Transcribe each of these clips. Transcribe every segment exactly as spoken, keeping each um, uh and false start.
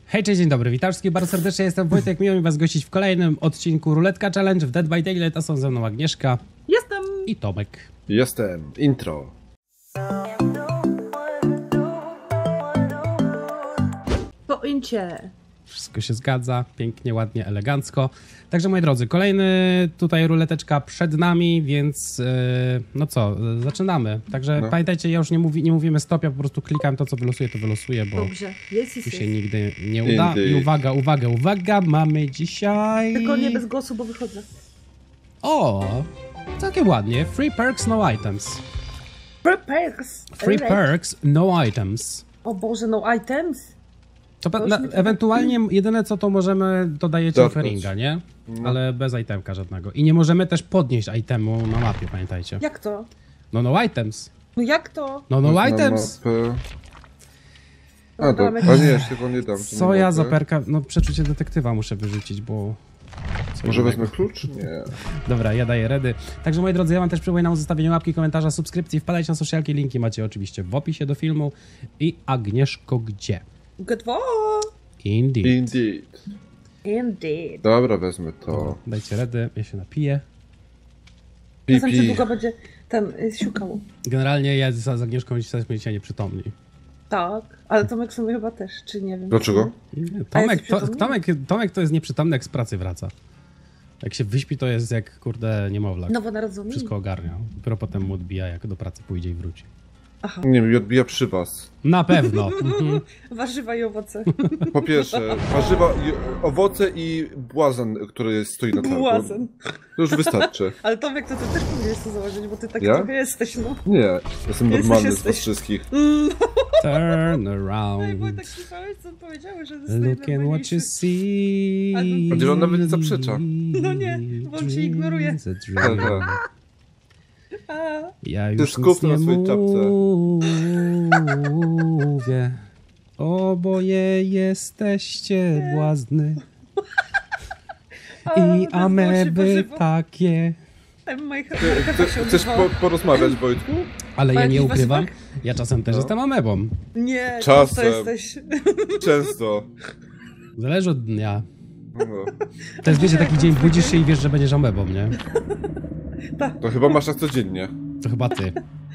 Hej, cześć, dzień dobry, witam wszystkich bardzo serdecznie, jestem Wojtek, miło mi was gościć w kolejnym odcinku Ruletka Challenge w Dead by Daylight, a są ze mną Agnieszka. Jestem! I Tomek. Jestem. Intro. Po incie. Wszystko się zgadza, pięknie, ładnie, elegancko. Także moi drodzy, kolejny tutaj ruleteczka przed nami, więc yy, no co, yy, zaczynamy. Także no. Pamiętajcie, ja już nie, mówi, nie mówimy stop, ja po prostu klikam to, co wylosuje, to wylosuje, bo Dobrze, jest, jest, tu się jest. nigdy nie uda. Indeed. I uwaga, uwaga, uwaga, mamy dzisiaj... Tylko nie bez głosu, bo wychodzę. O, całkiem ładnie. Free perks, no items. Free perks! Free Right. perks, no items. O Boże, no items? To pa- To na, już mi to ewentualnie jedyne co to możemy dodajecie Dotknąć. offeringa, nie? No. Ale bez itemka żadnego. I nie możemy też podnieść itemu na mapie, pamiętajcie. Jak to? No no items. No jak to? No no Na items. mapę. A to, Damy- a nie, jeszcze go nie dam. Co ja za perka? No przeczucie detektywa muszę wyrzucić, bo... co Może innego. wezmę klucz? Nie. Dobra, ja daję redy. Także moi drodzy, ja wam też przypominam o zostawieniu łapki, komentarza, subskrypcji. Wpadajcie na socialki, linki macie oczywiście w opisie do filmu. I Agnieszko gdzie? Gdwo! Indeed. Indeed. Indeed. Dobra, wezmę to. Dajcie redy, ja się napiję. Czasem się Pipi. długo będzie ten y, siukał. Generalnie ja z z Agnieszką jesteśmy dzisiaj nieprzytomni. Tak, ale Tomek sobie chyba też, czy nie wiem. Dlaczego? Tomek, jesteś to, przytomny? Tomek, Tomek to jest nieprzytomny, jak z pracy wraca. Jak się wyśpi, to jest jak, kurde, niemowlak. Nowonarodzony? Wszystko ogarnia. Dopiero potem mu odbija, jak do pracy pójdzie i wróci. Aha. Nie wiem, i odbija przy was. Na pewno. Mhm. Warzywa i owoce. Po pierwsze, warzywa, i owoce i błazen, który stoi na targu. Błazen. To już wystarczy. Ale Tomek, to ty też powinieneś to założyć, bo ty tak Ja? trochę jesteś, no. Nie, jestem Jesteś, normalny z was jesteś. wszystkich. Turn No i around. Wojtek, słyszałeś, co powiedziały, że zostaje Look at what you normalniejszy. see. Albo- Chociaż on nawet nie zaprzecza. No nie, bo on się ignoruje. Dreams a dream. Aha. A, Ja już skup nic na nie swojej czapce. mówię. Oboje jesteście błazny. a, I bez głosu, ameby warzywo. takie. Em, moja Ty, herbatka ty, się chcesz odezwała. po, porozmawiać, Wojtku? Ale Ma ja nie jakiś ukrywam, wasypek? ja czasem też No. jestem amebą. Nie, Czasem. to jesteś. Często. Zależy od dnia. No. To jest, wiecie, taki dzień, budzisz się i wiesz, że będziesz amebą, nie? To chyba masz tak codziennie. To chyba ty.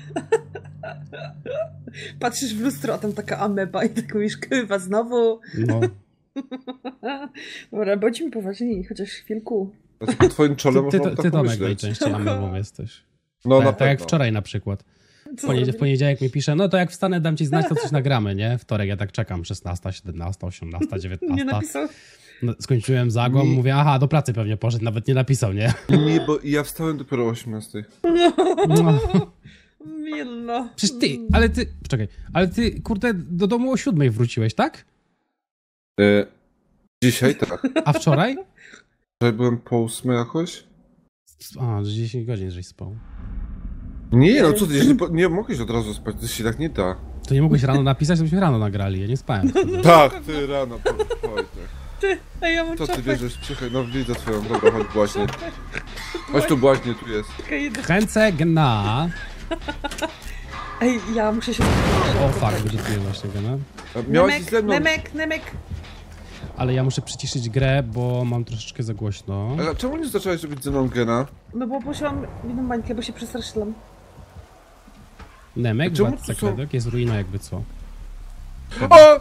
Patrzysz w lustro, a tam taka ameba i tak mówisz, kurwa, znowu. No. Dobra, bądźmy poważni, chociaż chwilku. Znaczy, po twoim czole Ty, ty, można ty, tak ty Tomek, pomyśleć. najczęściej amebą jesteś. No na tak, tak jak pewno. wczoraj na przykład. Co Poniedzie- w zrobię? poniedziałek mi pisze, no to jak wstanę, dam ci znać, to coś nagramy, nie? Wtorek ja tak czekam, szesnasta, siedemnasta, osiemnasta, Nie dziewiętnasta. napisał. No, skończyłem zagłom, Nie. mówię, aha, do pracy pewnie poszedł, nawet nie napisał, nie? Nie, bo ja wstałem dopiero o osiemnastej. No. Milno. Przecież ty, ale ty, czekaj, ale ty, kurde, do domu o siódmej wróciłeś, tak? E, dzisiaj tak. A wczoraj? Wczoraj byłem po ósmej jakoś? A, że dziesięć godzin żeś spał. Nie, no co ty, nie, nie mogłeś od razu spać, to się tak nie da. To nie mogłeś rano napisać, to byśmy rano nagrali, ja nie spałem. wtedy. Tak, ty rano, po, Wojtek. Ty, a ja mam Co ty czapę. wierzysz? Przychaj, no widzę twoją, dobra, chodź błaźnie. Chodź tu błaźnie, tu jest. Czekaj, idę. Kręcę gna. Ej, ja muszę się... O fuck, wyczytuję właśnie gna. A Miałaś iść Nemek, ze mną. Nemek, Nemek. Ale ja muszę przyciszyć grę, bo mam troszeczkę za głośno. Ale czemu nie zaczęłaś robić ze mną gena? No bo poszłam w inną bańkę, bo się przestraszyłam. Nemek, A czemu władca tu są- kredek, jest ruina jakby co. O!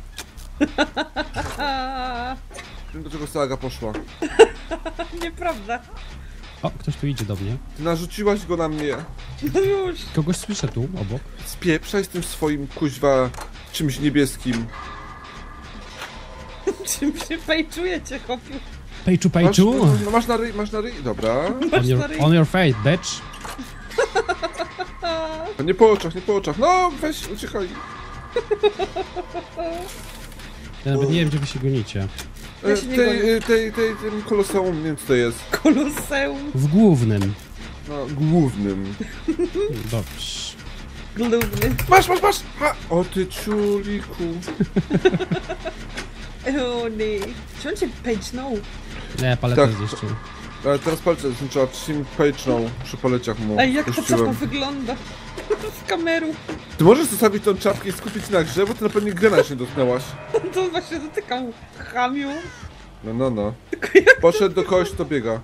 A, Wiem, do czego Saga poszła. nieprawda. O, ktoś tu idzie do mnie. Ty narzuciłaś go na mnie. No już. Kogoś słyszę tu, obok. Spieprzaj z tym swoim, kuźwa, czymś niebieskim. Czym się fejczujecie, chopiu? Pejczu, Masz, pejczu! no, masz na ryj, masz na ryj, dobra. On your, on your face, bitch! A nie po oczach, nie po oczach. No, weź, uciekaj. Ja nawet nie wiem, gdzie wy się gonicie. E, Ja się nie tej, gonię. e, tej, tej, tym koloseum, nie wiem co to jest. Koloseum. W głównym. No, głównym. Dobrze. Glówny. Masz, masz, masz! Ha! O ty czuliku. O nie. Czy on cię pejcznął? Nie, paletę Tak. zniszczył. Ale teraz palce, trzeba trzymać page przy poleciach mu Ej, jak ta puściłem. czapa wygląda? Z kamerą. Ty możesz zostawić tą czapkę i skupić na grze, bo ty na pewno grę jeszcze nie dotknęłaś. To właśnie dotykam. Chamiu. No, no, no. Poszedł do kogoś, kto biega.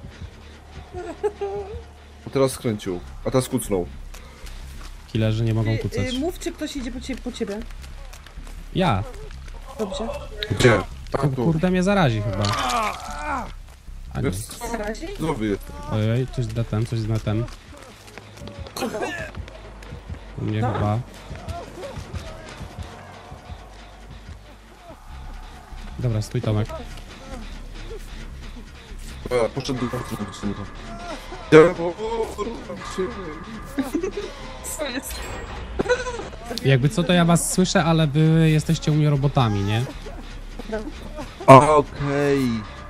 A teraz skręcił, a teraz kucnął. Killerzy nie mogą Y, kucać. y, mów, czy ktoś idzie po ciebie. Po ciebie. Ja. Dobrze. Gdzie? A Kur- tu. Kurde mnie zarazi chyba. A nie. Jest. Na razie? Znowu jest. Ojej, coś z netem, coś z netem. U mnie No. chyba. Dobra, stój Tomek. A, poszedł do końca. Ja, bo... Co jest? Jakby co, to ja was słyszę, ale wy jesteście u mnie robotami, nie? Okej.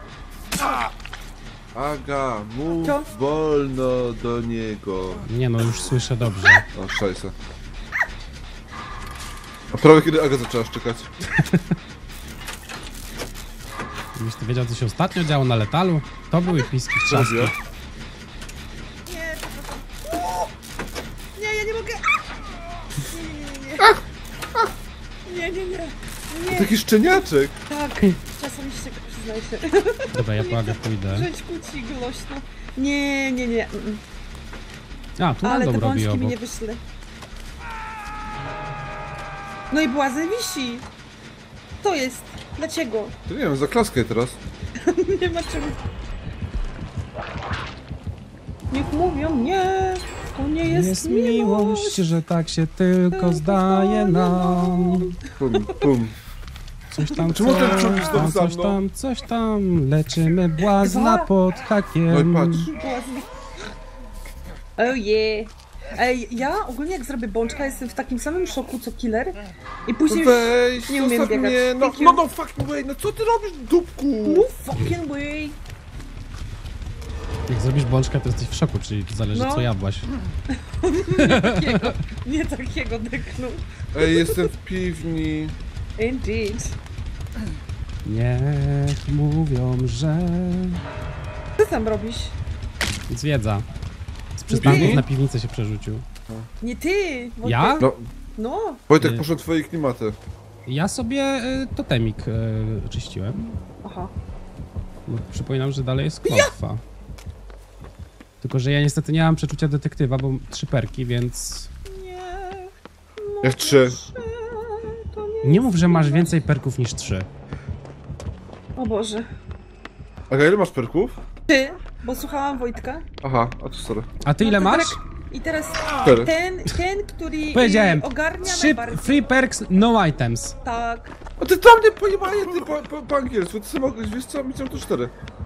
Aga, mów Co? wolno do niego. Nie no, już słyszę dobrze. O, szajse. A prawie kiedy Aga zaczęła szczekać? Gdybyś ty wiedział, co się ostatnio działo na letalu, to były piski w trzaski. Robię. Nie, nie, ja nie mogę. Nie, nie, nie, nie, nie. Nie, nie. Taki szczeniaczek. Tak, czasem się przyznaj się. Dobra, ja po Agę pójdę. Żyć kuci głośno. Nie, nie, nie. mm, mm. A, tu Ale te Random robi bączki mi obok. nie wyszły. No i błazen wisi. To jest. Dlaczego? To nie wiem, za klaskę teraz. Nie ma czego. Niech mówią nie. To nie jest, Jest miłość, że tak się tylko zdaje nam. Pum, pum. Coś tam, Czemu ten coś człowiek znowu tam, za coś mną? tam, coś tam. Leczymy błazna Dwa. pod No i hakiem. patrz. Błazen. Oh yeah. Ej, ja ogólnie jak zrobię bączka, jestem w takim samym szoku co killer. I później już Weź, nie umiem zostaw biegać. mnie. No, Thank you. no, no, fucking way. No co ty robisz, dupku? no fucking way. Jak zrobisz bączkę, to jesteś w szoku, czyli zależy No. co jadłaś. Takiego, nie takiego deklu. Ej, jestem w piwni. Indeed. Niech mówią, że... Co tam robisz? Zwiedza. Z Piwni? przystanków na piwnicę się przerzucił. Nie ty! Wojtek. Ja? No, No. Wojtek Nie. poszedł w twoje klimaty. Ja sobie y, totemik y, czyściłem. Aha. No, przypominam, że dalej jest klątwa. Tylko, że ja niestety nie mam przeczucia detektywa, bo trzy perki, więc... Nie. Jak trzy. To nie. Nie mów, że masz więcej perków niż trzy. O Boże. Aga, ile masz perków? Ty, bo słuchałam Wojtka. Aha, a to sorry. A ty No ile to masz? tak- I teraz Cztery. ten, ten, który Powiedziałem, y, ogarnia Trzy najbardziej. free perks, no items. Tak. A ty tam mnie pojebanie, ty po, po, po angielsku. Ty sobie mogłeś, wiesz co, mi to cztery.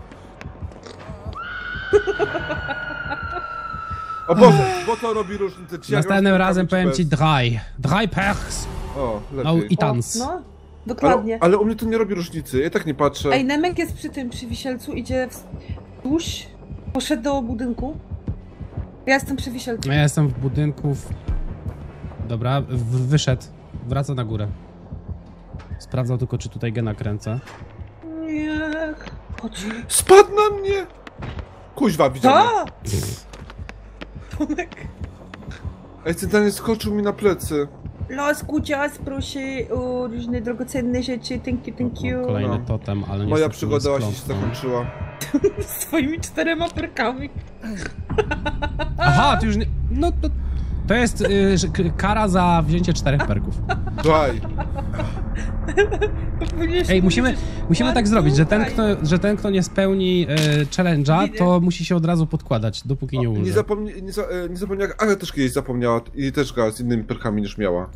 O Boże, bo to robi różnicę. Czy ja gram Następnym z razem perkami, powiem czy ci bez? drei. Drei perks. O, No lepiej. itans. O, no, Ale, dokładnie. ale u mnie to nie robi różnicy, ja tak nie patrzę. Ej, Nemek jest przy tym, przy wisielcu, idzie wzdłuż, poszedł do budynku. Ja jestem przy wisielcu. Ja jestem w budynku. W... Dobra, w, wyszedł. Wraca na górę. Sprawdzał tylko, czy tutaj gena kręcę. Niech. Chodź. Spadł na mnie! Kuźwa, widziałem. Co? Tomek. Ej, centralnie skoczył mi na plecy. Los Kucias, proszę o różne drogocenne rzeczy. Thank you, thank you. Kolejny No. totem, ale nie Moja przygoda właśnie się zakończyła. Z twoimi czterema perkami. Aha, ty już nie... No to... To jest y, że k- kara za wzięcie czterech perków. Daj. Powinieneś Ej, musimy, powiedzieć, musimy one, tak zrobić, że ten, two, kto, że ten, kto nie spełni y, challenge'a, to musi się od razu podkładać, dopóki nie O, nie, umrze. zapomnij, nie, za, e, nie zapomniała, Aga też kiedyś zapomniała i też grała z innymi perkami niż miała.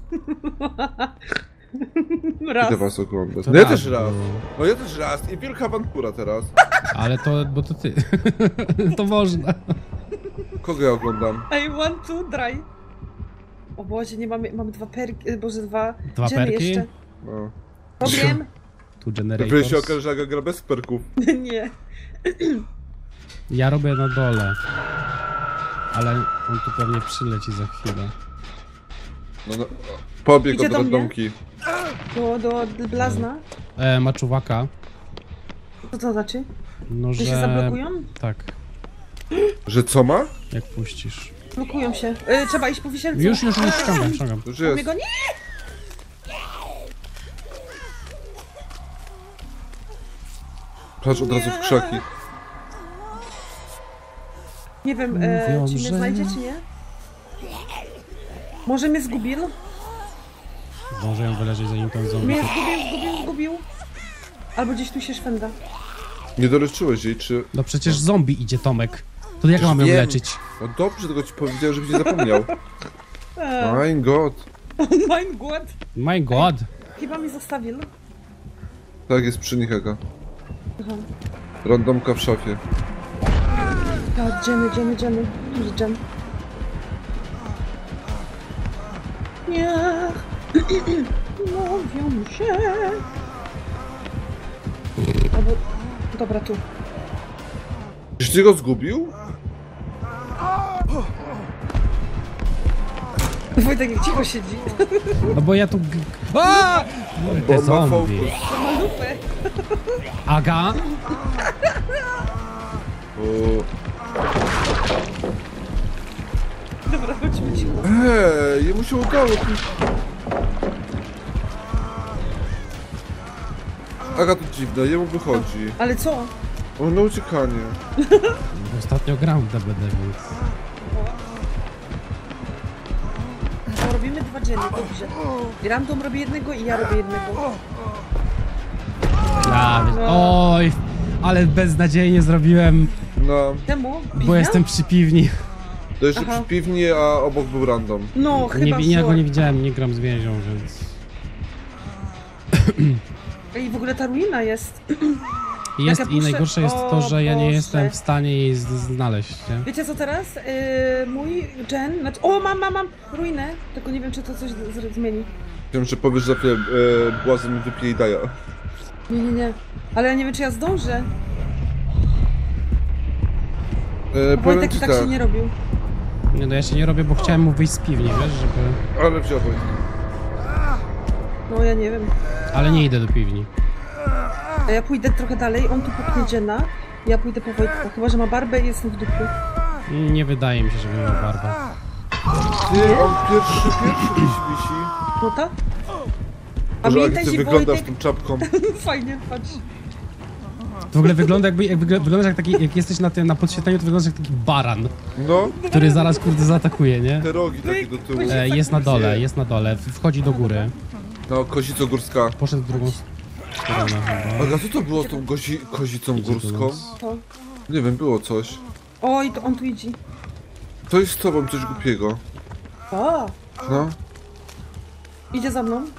Raz. Idę was oglądać. To No ja raz też raz. było. No ja też raz. I wielka awantura teraz. Ale to, bo to ty. To można. Kogo ja oglądam? Ej, one, two, dry. O Boże, nie mamy, mamy dwa perki, boże, dwa Dwa dżemy perki? jeszcze. No. Powiem? Tu Dopiero się generators. okaże, że Aga gra bez perków. Nie. Ja robię na dole. Ale on tu pewnie przyleci za chwilę. No, no. Pobiegł Idzie od do mnie? randomki. Do, do blazna. E, ma czuwaka. Co to znaczy? No, Że że... się zablokują? Tak, Że co ma? jak puścisz. Blokują się. Y, trzeba iść po wisielcu. Już, już, już, ściągam, ściągam. Już On jest. mnie goni? Patrz od razu w krzaki. Nie wiem, e, Mówią, czy mnie że- znajdzie, czy nie? Może mnie zgubił? Zdążę ją wyleżeć, zanim ten zombie. Mnie zgubił, zgubił, zgubił. Albo gdzieś tu się szwenda. Nie doleczyłeś jej, czy... No przecież zombie idzie, Tomek. To jak mam ją Wiem. leczyć? No dobrze, tylko ci powiedziałem, żebyś nie zapomniał. E, My god. my god. My god. Chyba mi zostawił. Tak, jest przy nich Ega. Aha. Randomka w szafie. Tak, Jenny, Jenny, Jenny. Tu jest Jen. Niech mówią się. Albo... Dobra, tu. Czyś ty go zgubił? Wojtek jak cicho siedzi. No bo ja tu... g- A! Bo Te ma zombie. fokus. Ma lupę. Aga? O... Dobra, chodźmy cicho. Eee, jemu się udało. Aga to dziwne, jemu wychodzi. Ale co? O, na uciekanie. Ostatnio gram w D B D, więc... To robimy dwa dziennie, dobrze. Random robi jednego i ja robię jednego. A, wiesz, oj, ale beznadziejnie zrobiłem, No, Temu? bo Piwnia? jestem przy piwni. to jeszcze Aha. przy piwni, a obok był random. No, Nie, chyba ja go so. nie widziałem, nie gram z więzią, więc... I w ogóle ta ruina jest. Jest Jak ja i puszczę- najgorsze jest o to, że ja nie Boże. jestem w stanie jej z- znaleźć, nie? Wiecie co teraz? Yy, mój Jen, znaczy... O, mam, mam, mam ruinę. Tylko nie wiem, czy to coś z- zmieni. Wiem, że powiesz, że chwilę e, Błazen mi wypije i daje. Nie, nie, nie. Ale ja nie wiem, czy ja zdążę. E, Bo powiem Wojtek ci i tak tak, się nie robił. Nie, no ja się nie robię, bo chciałem mu wyjść z piwni, wiesz, żeby... ale wziąłeś. No, ja nie wiem. Ale nie idę do piwni. A ja pójdę trochę dalej, on tu popchnie Jena. Ja pójdę po Wojtka. Chyba, że ma barbę i jestem w dupie. Nie wydaje mi się, żeby miał barbę. Ty, on pierwszy, pierwszy wisi, wisi. No tak? A Może jak pamiętaj, ty że wyglądasz Wojtek... tą czapką. Fajnie, patrz. W ogóle wygląda jakby, jak wygl- wyglądasz jak taki, jak jesteś na tym, na podświetleniu, to wyglądasz jak taki baran, No, który zaraz kurde zaatakuje, nie? te rogi takie do tyłu. E, jest na dole, jest na dole, wchodzi do góry. No, kozico górska. Poszedł w drugą stronę chyba. Aga, co to było z tą gozi, kozicą Idzie do górską? nas. To. Nie wiem, było coś. Oj, to on tu idzie. To jest z tobą coś głupiego. O, No. idzie za mną.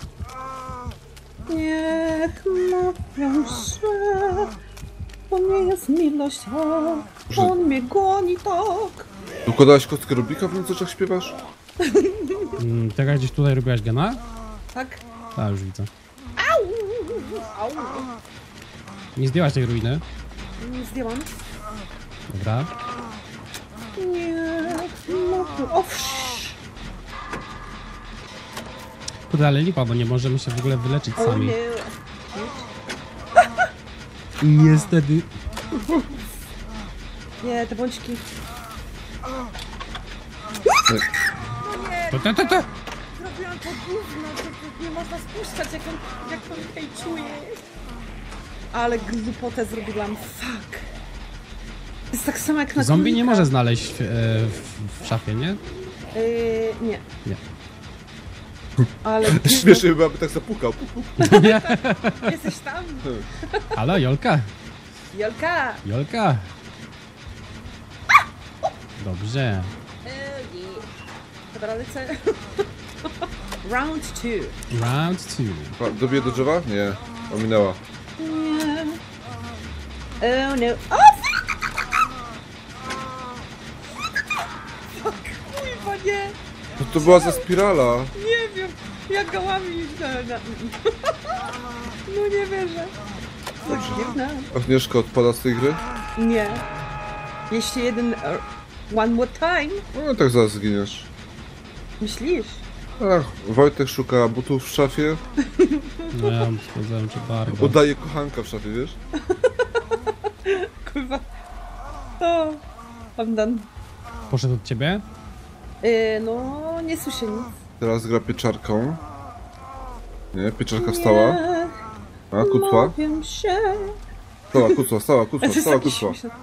Niech mówią się, to nie jest miłość, a on mnie goni tak. Układałaś kostkę Rubika w nim, jak śpiewasz? Mm, Czekaj, gdzieś tutaj robiłaś gena? Tak? Tak, już widzę. Au! Au! Nie zdjęłaś tej ruiny? Nie zdjęłam. Dobra. Niech mówią... O, wsz. Kurde, ale lipa, bo nie możemy się w ogóle wyleczyć O sami. nie. Niestety. Nie, te bączki. To, to, to, to. Zrobiłam to gówno, to, to nie można spuszczać, jak on, jak on tutaj czuje. Ale głupotę zrobiłam, fuck. To jest tak samo jak na Zombie nie królika. może znaleźć w, e, w, w szafie, nie? Yy, nie. Nie. Ale Śmiesznie byłaby tak zapukał. jesteś tam? Halo, Jolka? Jolka! Jolka? Dobrze. Yy, nie. Dobra, lecę. Round two. Round two. A, dobiję do drzewa? Nie. Ominęła. Nie. Oh no. O, fuck! Kurwa, nie! No to była za spirala. Nie wiem, jak gałami na, na... No nie wierzę. Tak dziwne. Agnieszka odpada z tej gry? Nie. Jeszcze jeden... Uh, one more time. No tak zaraz zginiesz. Myślisz? Ach, Wojtek szuka butów w szafie. No ja sprawdzałem, czy bardzo. Udaje kochanka w szafie, wiesz? Kurwa. O, I'm done. Poszedł od ciebie? Yy, no, nie słyszę nic. Teraz gra pieczarką. Nie, pieczarka wstała. Nie, A, kutła. Wiem się. Stała, kutła, stała, kutła, To jest stała, taki kutła. śmieszny.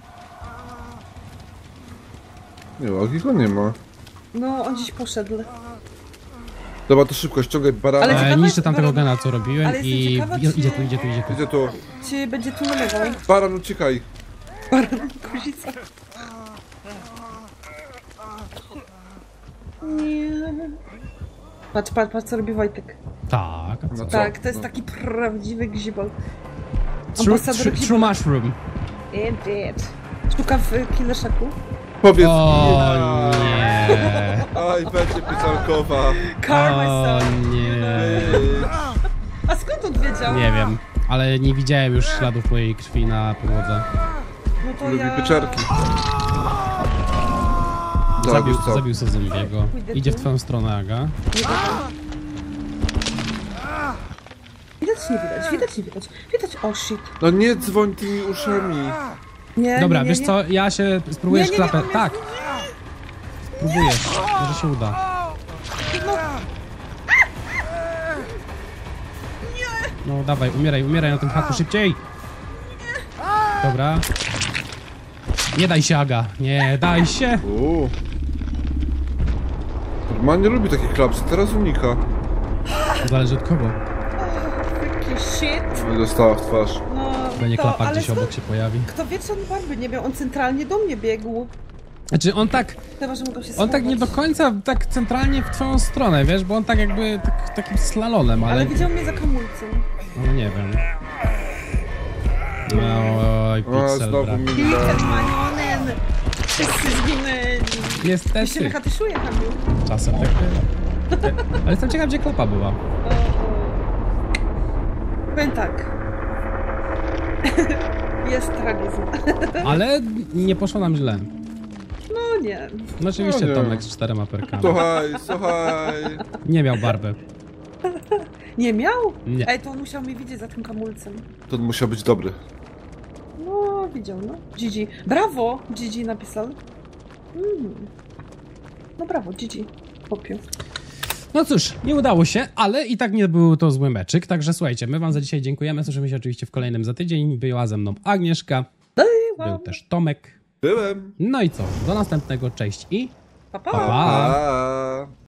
Nie, Łagi go nie ma. No, on dziś poszedł. Dobra, to szybko, ściągaj barana. Ale E, ciekawe niszczę jest- tamtego gena, co robiłem Ale jestem i ciekawa, idzie, czy- idzie tu, idzie tu, idzie tu. Idzie tu. Czy będzie tunelował? Baran, uciekaj. Kozica. Nie. Patrz, patrz, patrz, co robi Wojtek. Tak, a co? No co? Tak, to jest No. taki prawdziwy gzibol. True, Ambasador true, Gzibol. true mushroom. Indeed. Sztuka w Killershaku. Powiedz O mi. nie. Aj, będzie pieczarkowa. Car O myself. nie. Ej. A skąd on wiedział? Nie wiem, ale nie widziałem już śladów mojej krwi na podłodze. No to Lubi ja... pieczarki. Zabił, Zabił co? zabił sobie zombiego. Pójdę Idzie w tu. twoją stronę, Aga. Nie wiem. Widać, nie widać, widać, nie widać. Widać, oh shit. No nie dzwoń tymi uszami. Nie, Dobra, nie, nie, wiesz nie. co, ja się spróbujesz Nie, nie, nie, klapę. on Tak, jest- spróbujesz. Może się uda. No dawaj, umieraj, umieraj na tym haku szybciej. Dobra. Nie daj się, Aga. Nie daj się. Uuu. Man nie lubi takich klapsów, teraz unika. Zależy od kogo. Taki shit. No i dostała w twarz. No, Będzie to, klapa ale gdzieś skąd- obok się pojawi. Kto wie, czy on barwy nie miał? On centralnie do mnie biegł. Znaczy on tak, Chyba, że mogą się on tak nie do schować. końca tak centralnie w twoją stronę, wiesz, bo on tak jakby tak, takim slalonem, ale... Ale widział mnie za kamulcą. No nie wiem. No, oj, A, piksel, znowu brak. mi Kilka manionen. Wszyscy zginęli. My się Niestety, wykatyszuje, Kamil. czasem tak bywa. Ale jestem ciekaw, gdzie klapa była. O, o. Powiem tak. Jest tragizm. Ale nie poszło nam źle. No nie. No oczywiście No nie. Tomek z czterema perkami. Słuchaj, słuchaj. Nie miał barwy. Nie miał? Nie. Ej, to on musiał mnie widzieć za tym kamulcem. To musiał być dobry. No, widział, no. Gigi. Brawo! Gigi napisał. Mm. No brawo, Gigi. Popił. No cóż, nie udało się, ale i tak nie był to zły meczyk. Także słuchajcie, my wam za dzisiaj dziękujemy. Słyszymy się oczywiście w kolejnym za tydzień. Była ze mną Agnieszka, był też Tomek. Byłem. No i co? Do następnego, cześć i Pa, pa. pa! pa. A.